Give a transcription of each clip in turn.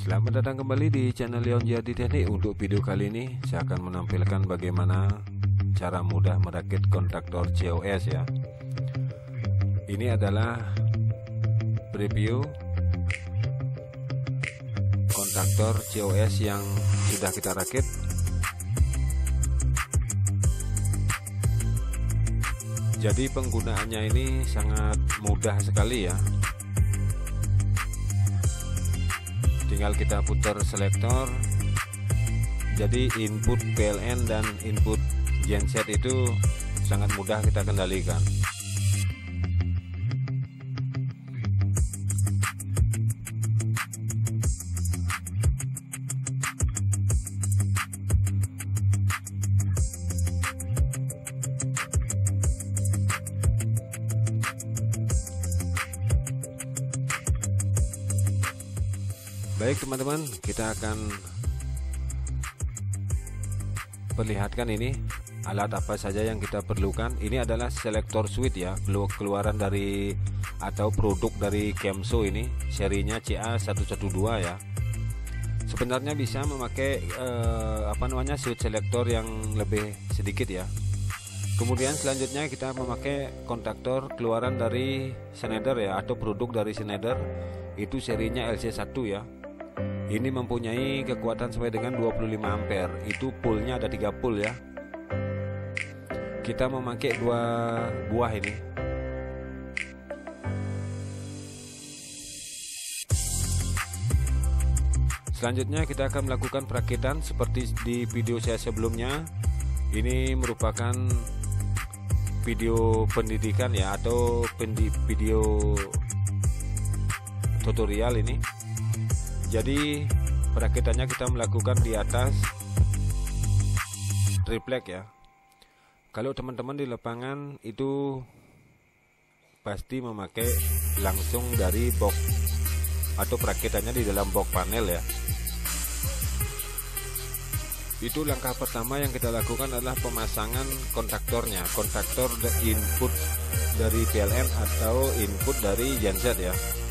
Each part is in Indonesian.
Selamat datang kembali di channel Leon Jadi Teknik. Untuk video kali ini saya akan menampilkan bagaimana cara mudah merakit kontaktor COS ya. Ini adalah preview kontaktor COS yang sudah kita rakit. Jadi penggunaannya ini sangat mudah sekali ya. Tinggal kita putar selektor, jadi input PLN dan input genset itu sangat mudah kita kendalikan. Baik teman-teman, kita akan perlihatkan ini alat apa saja yang kita perlukan. Ini adalah selektor switch ya, keluaran dari atau produk dari Kemso, ini serinya CA112 ya. Sebenarnya bisa memakai switch selektor yang lebih sedikit ya. Kemudian selanjutnya kita memakai kontaktor keluaran dari Schneider ya, atau produk dari Schneider, itu serinya LC1 ya. Ini mempunyai kekuatan sampai dengan 25 ampere. Itu pullnya ada 3 pull ya. Kita memakai 2 buah ini. Selanjutnya kita akan melakukan perakitan seperti di video saya sebelumnya. Ini merupakan video pendidikan ya, atau video tutorial ini. Jadi perakitannya kita melakukan di atas triplek ya. Kalau teman-teman di lapangan itu pasti memakai langsung dari box, atau perakitannya di dalam box panel ya. Itu langkah pertama yang kita lakukan adalah pemasangan kontaktornya, kontaktor input dari PLN atau input dari genset ya.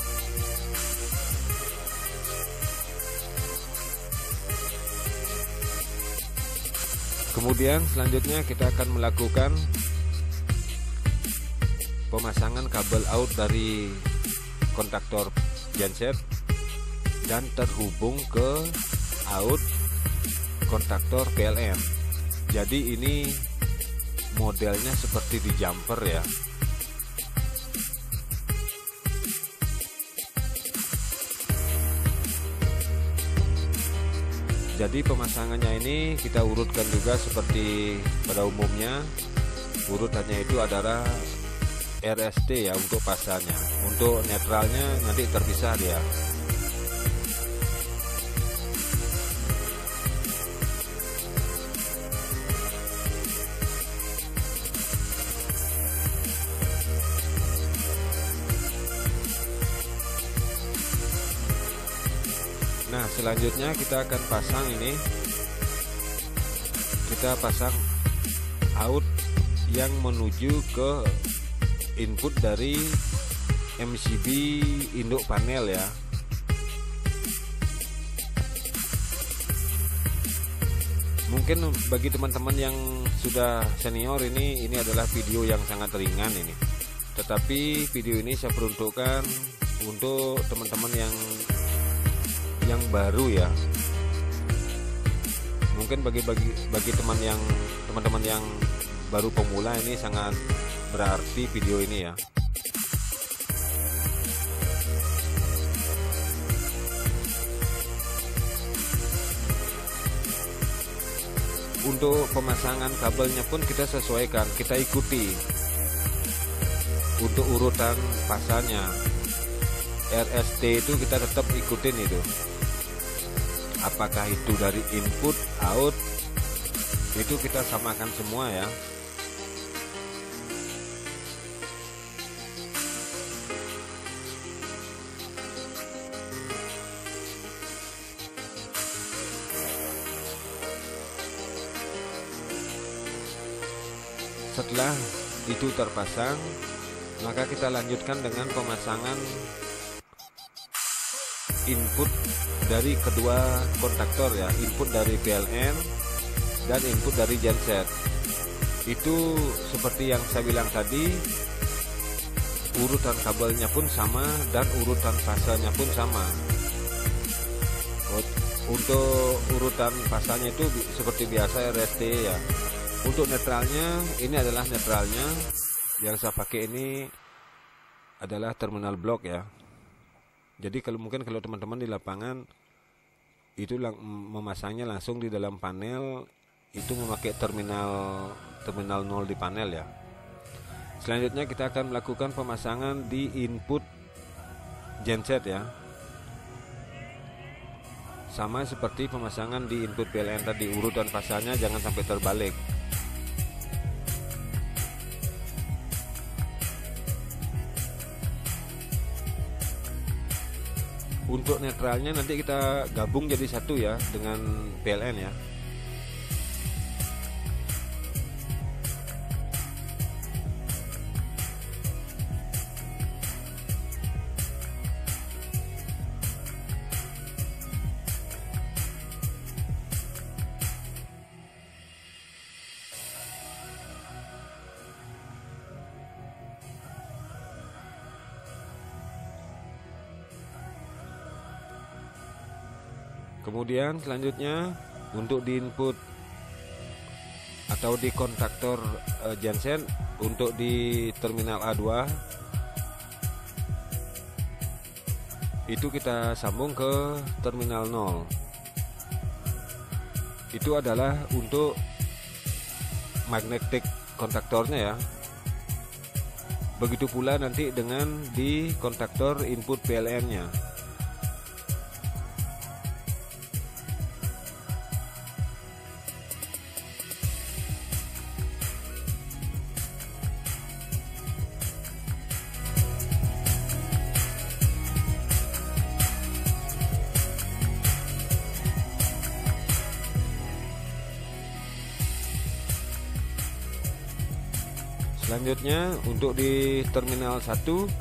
Kemudian selanjutnya kita akan melakukan pemasangan kabel out dari kontaktor genset dan terhubung ke out kontaktor PLN. Jadi ini modelnya seperti di jumper ya. Jadi pemasangannya ini kita urutkan juga seperti pada umumnya. Urutannya itu adalah RST ya untuk pasarnya. Untuk netralnya nanti terpisah dia. Nah selanjutnya kita akan pasang ini, kita pasang out yang menuju ke input dari MCB induk panel ya. Mungkin bagi teman-teman yang sudah senior ini adalah video yang sangat ringan ini. Tetapi video ini saya peruntukkan untuk teman-teman yang baru ya. Mungkin bagi teman-teman yang baru pemula ini sangat berarti video ini ya. Untuk pemasangan kabelnya pun kita sesuaikan, kita ikuti untuk urutan pasarnya. RST itu kita tetap ikutin itu. Apakah itu dari input, out, itu kita samakan semua ya. Setelah itu terpasang, maka kita lanjutkan dengan pemasangan input dari kedua kontaktor ya, input dari PLN dan input dari genset. Itu seperti yang saya bilang tadi, urutan kabelnya pun sama dan urutan fasanya pun sama. Untuk urutan fasanya itu seperti biasa RST ya. Untuk netralnya, ini adalah netralnya yang saya pakai, ini adalah terminal blok ya. Jadi mungkin kalau teman-teman di lapangan itu memasangnya langsung di dalam panel, itu memakai terminal 0 di panel ya. Selanjutnya kita akan melakukan pemasangan di input genset ya. Sama seperti pemasangan di input PLN tadi, urutan fasanya jangan sampai terbalik. Untuk netralnya nanti kita gabung jadi satu ya dengan PLN ya. Kemudian selanjutnya untuk di input atau di kontaktor genset, untuk di terminal A2 itu kita sambung ke terminal 0. Itu adalah untuk magnetic kontaktornya ya. Begitu pula nanti dengan di kontaktor input PLN-nya. Selanjutnya untuk di terminal 1,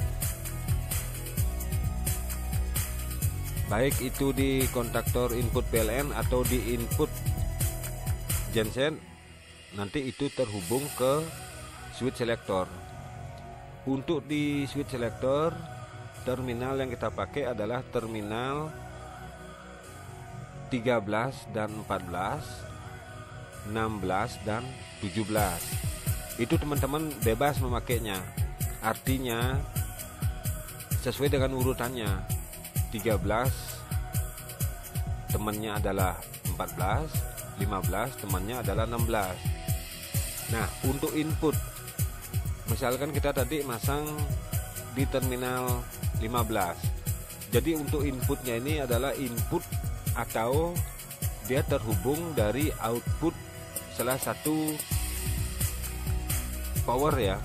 baik itu di kontaktor input PLN atau di input genset, nanti itu terhubung ke switch selector. Untuk di switch selector, terminal yang kita pakai adalah terminal 13 dan 14, 16 dan 17. Itu teman-teman bebas memakainya, artinya sesuai dengan urutannya. 13 temannya adalah 14, 15 temannya adalah 16. Nah, untuk input, misalkan kita tadi masang di terminal 15, jadi untuk inputnya ini adalah input atau dia terhubung dari output salah satu power ya,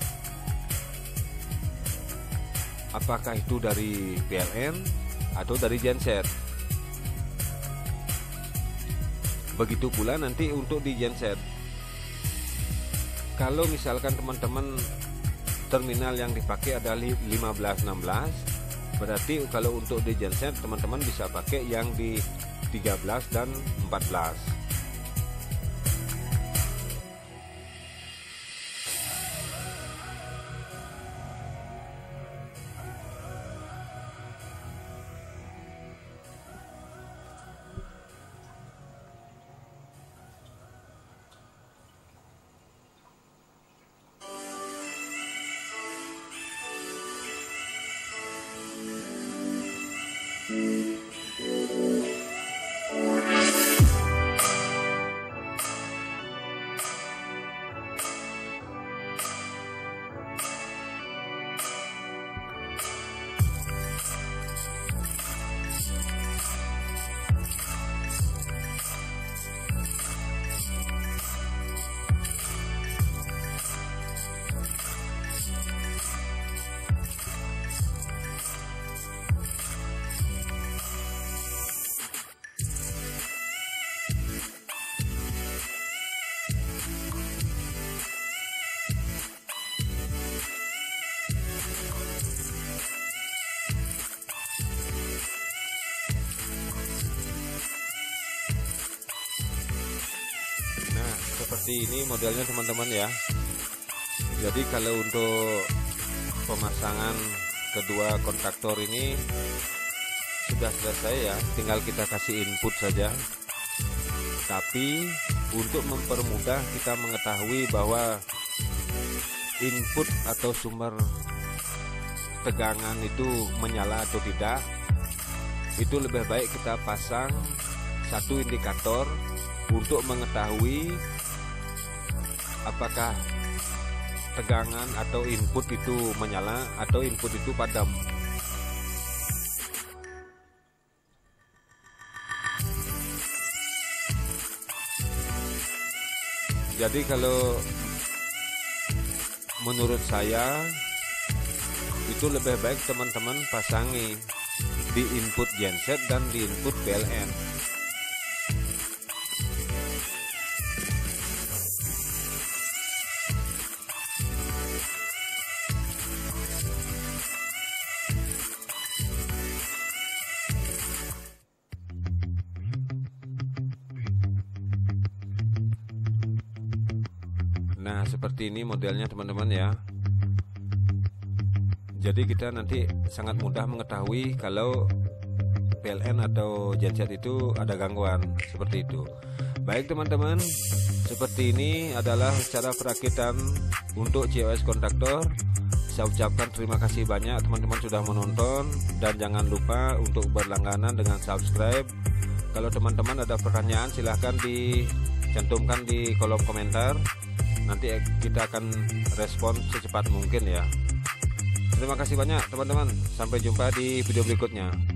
apakah itu dari PLN atau dari genset. Begitu pula nanti untuk di genset, kalau misalkan teman-teman terminal yang dipakai adalah 15-16, berarti kalau untuk di genset teman-teman bisa pakai yang di 13 dan 14. seperti ini modelnya teman-teman ya. Jadi kalau untuk pemasangan kedua kontaktor ini sudah selesai ya, tinggal kita kasih input saja. Tapi untuk mempermudah kita mengetahui bahwa input atau sumber tegangan itu menyala atau tidak, itu lebih baik kita pasang satu indikator untuk mengetahui apakah tegangan atau input itu menyala atau input itu padam. Jadi kalau menurut saya itu lebih baik teman-teman pasangi di input genset dan di input PLN. Nah, seperti ini modelnya teman-teman ya. Jadi kita nanti sangat mudah mengetahui kalau PLN atau genset itu ada gangguan seperti itu. Baik teman-teman, seperti ini adalah cara perakitan untuk COS kontaktor. Saya ucapkan terima kasih banyak teman-teman sudah menonton, dan jangan lupa untuk berlangganan dengan subscribe. Kalau teman-teman ada pertanyaan silahkan dicantumkan di kolom komentar. Nanti kita akan respon secepat mungkin ya. Terima kasih banyak teman-teman. Sampai jumpa di video berikutnya.